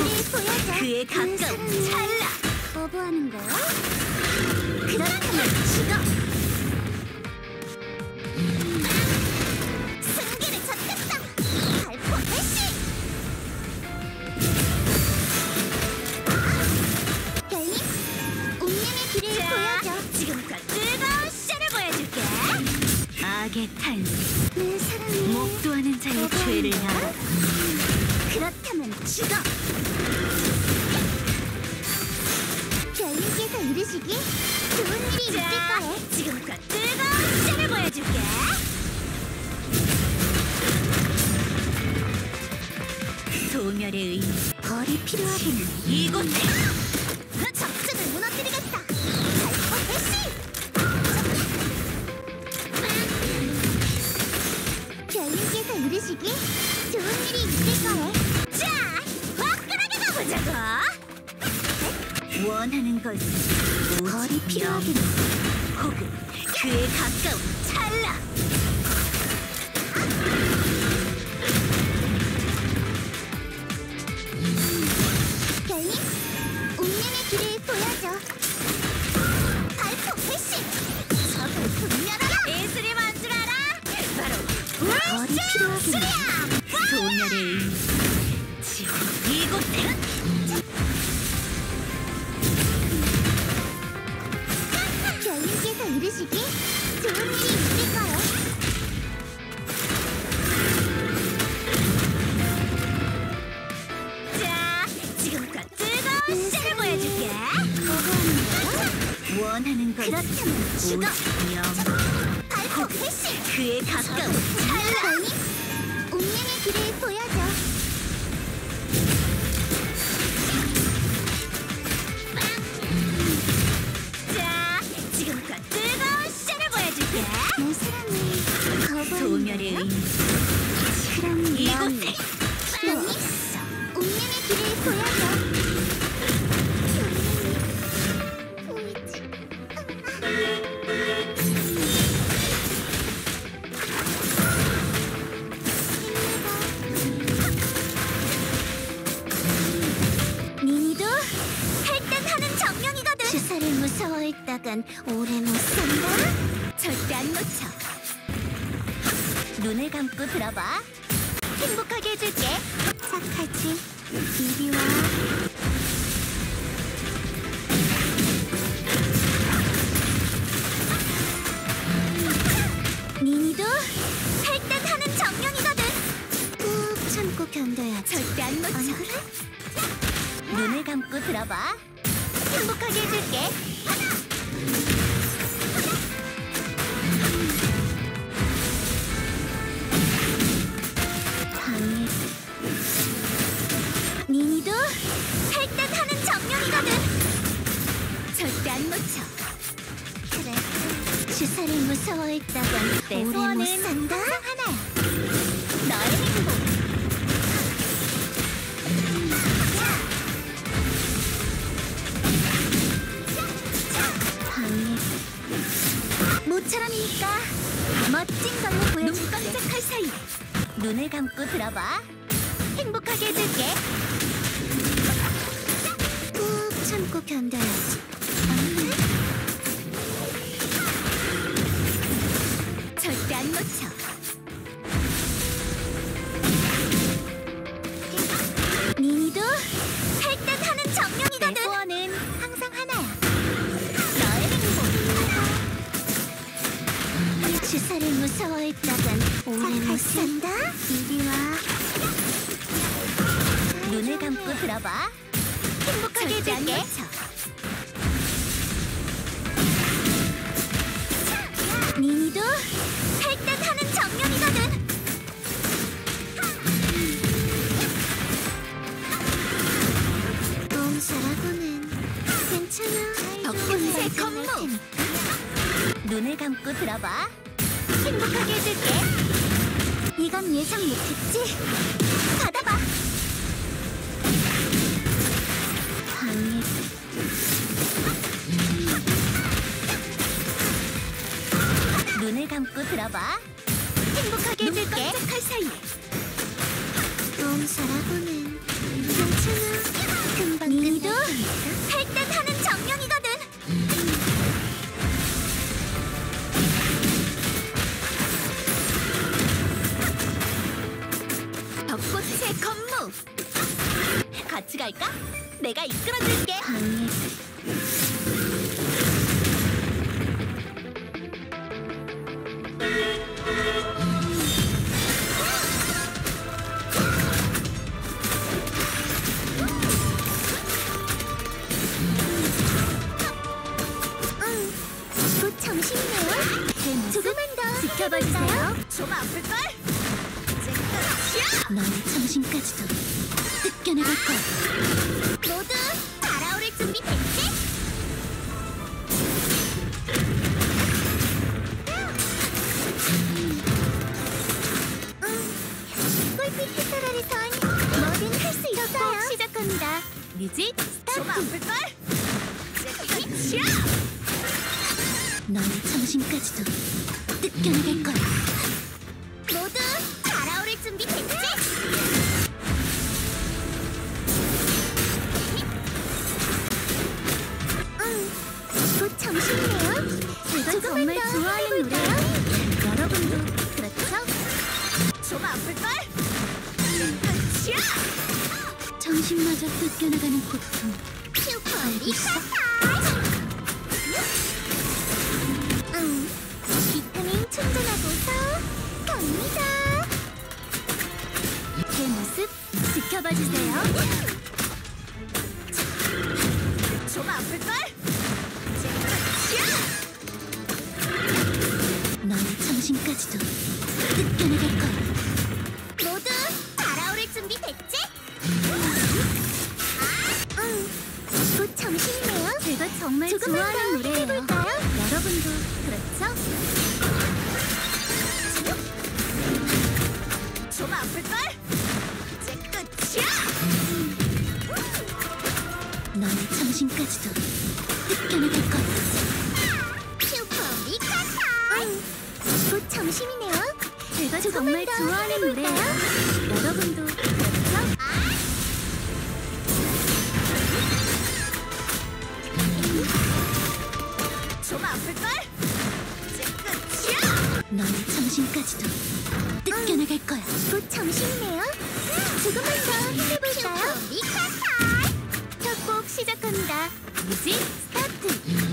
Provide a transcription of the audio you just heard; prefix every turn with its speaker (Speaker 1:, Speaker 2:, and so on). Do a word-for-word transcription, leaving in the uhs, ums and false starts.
Speaker 1: 길을 보여줘.
Speaker 2: 그에 가까운 찰나.
Speaker 1: 거부하는 거야? 그렇다면 죽어. 승기를 쳤겠다. 발포 대시. 별님, 운명의 길을
Speaker 2: 자,
Speaker 1: 보여줘.
Speaker 2: 지금부터 뜨거운 쇼를 보여줄게. 악의 탄생.
Speaker 1: 내 사랑을
Speaker 2: 목도하는 자의 죄를 알아.
Speaker 1: 그렇다면 죽어. 별님께서 이르시기 좋은 일이 있을
Speaker 2: 자,
Speaker 1: 거예요.
Speaker 2: 지금부터 뜨거운 쇼를 보여줄게. 소멸의 의미.
Speaker 1: 벌이 필요하군.
Speaker 2: 이곳에
Speaker 1: 적증을 무너뜨리겠다. 발포 대시. 별님께서 이르시기 좋은 일이 있을 거예요.
Speaker 2: 자, 화끈하게 가보자고. 원하는 것은
Speaker 1: 벌이 필요하긴
Speaker 2: 혹은 그에 가까운 찰나.
Speaker 1: 별님, 운명의 길을 보여줘. 발포 대시. 적을 분멸하라.
Speaker 2: 예술이 뭔 줄 알아? 바로
Speaker 1: 벌이 필요하긴
Speaker 2: 소멸의 의미. 지금 이곳에
Speaker 1: 별님께서 이르시기 좋은 일이 있을 거예요.
Speaker 2: 자, 지금부터 뜨거운 쇼를 보여줄게.
Speaker 1: 거부하는 거야?
Speaker 2: 원하는 것은
Speaker 1: 그렇다면 죽어.
Speaker 2: 오직
Speaker 1: 발포 대시.
Speaker 2: 그에 가까운 찰나.
Speaker 1: 별님, 운명의 길을 보여줘.
Speaker 2: 자, 지금부터 뜨거운 쇼를 보여줄게.
Speaker 1: 내 사랑을 거부하는
Speaker 2: 소멸의
Speaker 1: 거야?
Speaker 2: 의미.
Speaker 1: 그럼 넌
Speaker 2: 이곳에
Speaker 1: 필요 없어. 운명의 길을 보여줘. 보이지? 니니도 할 땐 하는 정령이거든. 주사를 무서워했다간 오래 못 산다.
Speaker 2: 절대 안 놓쳐. 눈을 감고 들어봐. 행복하게 해줄게.
Speaker 1: 착하지? 이리 와. 니니도 할 땐 하는 정령이거든. 꾹 참고 견뎌야지.
Speaker 2: 절대 안 놓쳐.
Speaker 1: 안 그래?
Speaker 2: 눈을 감고 들어봐. 행복하게 해줄게.
Speaker 1: 방해. 니니도 할 땐 하는 정령이거든.
Speaker 2: 절대 안 놓쳐.
Speaker 1: 그래. 주사를 무서워했다간
Speaker 2: 내
Speaker 1: 오래 못
Speaker 2: 소원은
Speaker 1: 산다.
Speaker 2: 하나야. 너의 행복.
Speaker 1: 방해. 모처럼이니까 멋진 걸로
Speaker 2: 눈
Speaker 1: 보여줄게.
Speaker 2: 깜짝할 사이에 눈을 감고 들어봐. 행복하게 해줄게.
Speaker 1: 꾹 참고 견뎌야지. 안 그래?
Speaker 2: 절대 안 놓쳐.
Speaker 1: 니니도 할 땐 하는
Speaker 2: 내
Speaker 1: 정령이거든.
Speaker 2: 소원은
Speaker 1: 항상 하나야.
Speaker 2: 너의 행복.
Speaker 1: 주사를 무서워했다간 오래 못 산다. 이리 와.
Speaker 2: 눈을 감고 들어봐. 행복하게
Speaker 1: 절대 안
Speaker 2: 해줄게.
Speaker 1: 니니도 할 땐 하는 정령이거든. 몸살하고는 괜찮아.
Speaker 2: 덕분에
Speaker 1: 잘
Speaker 2: 건모.
Speaker 1: 지낼 테니까.
Speaker 2: 눈을 감고 들어봐. 행복하게 해줄게.
Speaker 1: 이건 예상 못했지? 받아봐. 방해.
Speaker 2: 눈을 감고 들어봐. 행복하게
Speaker 1: 눈
Speaker 2: 해줄게.
Speaker 1: 깜짝할
Speaker 2: 사이에
Speaker 1: 몸살하고는 괜찮아. 괜찮아. 금방
Speaker 2: 니도
Speaker 1: 할 듯 하는 정령이거든.
Speaker 2: 벚꽃의 건무. 같이 갈까? 내가 이끌어줄게. 방해.
Speaker 1: 응. 곧 점심이네요.
Speaker 2: 제 모습
Speaker 1: 조금만 더
Speaker 2: 지켜봐
Speaker 1: 해볼까요?
Speaker 2: 주세요. 좀 아플걸? 너의 정신까지도 뜯겨내갈 거야.
Speaker 1: 모두 달아오를 준비 됐지? 응. 꿀빛 히터라에선 뭐든 할 수 있어요.
Speaker 2: 시작합니다. 뮤직 스타트.
Speaker 1: 좀 아플걸?
Speaker 2: 너의 정신까지도 뜯겨내갈 거야.
Speaker 1: 모두 달아오를 준비 됐지? 응. 곧 점심이네요.
Speaker 2: 제가
Speaker 1: 조금만
Speaker 2: 정말
Speaker 1: 더
Speaker 2: 좋아하는
Speaker 1: 해볼까요?
Speaker 2: 노래예요. 여러분도 그렇죠?
Speaker 1: 좀 아플걸?
Speaker 2: 정신마저 뜯겨나가는 고통.
Speaker 1: 슈퍼
Speaker 2: 있어?
Speaker 1: 리카타! 응. 비타민 충전하고서 갑니다.
Speaker 2: 제 모습 지켜봐 주세요.
Speaker 1: 좀 아플걸?
Speaker 2: 너의 정신까지도 뜯겨내갈 거야.
Speaker 1: 모두 달아오를 준비 됐지? 응. 곧 점심이네요.
Speaker 2: 제가 정말
Speaker 1: 조금만
Speaker 2: 좋아하는
Speaker 1: 더
Speaker 2: 노래예요.
Speaker 1: 해볼까요?
Speaker 2: 여러분도 그렇죠?
Speaker 1: 좀 아플걸? 이제 끝이야!
Speaker 2: 너의 정신까지도 뜯겨내갈 거야.
Speaker 1: 슈퍼 리카타! 응. 곧 점심이네요.
Speaker 2: 제가
Speaker 1: 조금만
Speaker 2: 정말
Speaker 1: 더
Speaker 2: 좋아하는
Speaker 1: 해볼까요?
Speaker 2: 노래예요. 여러분도 그렇죠?
Speaker 1: 좀 아플걸? 이제 끝이야!
Speaker 2: 너의 정신까지도 뜯겨내갈 거야.
Speaker 1: 곧 점심이네요. 조금만 더 힘내볼까요? 리카타!
Speaker 2: 첫 곡 시작합니다. 뮤직 스타트.